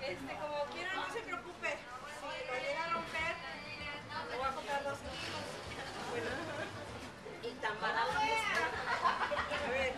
Como quiera, no se preocupe. Si lo llega a romper, le voy a comprar 2 kilos. Bueno. Y tan barato que está. A ver.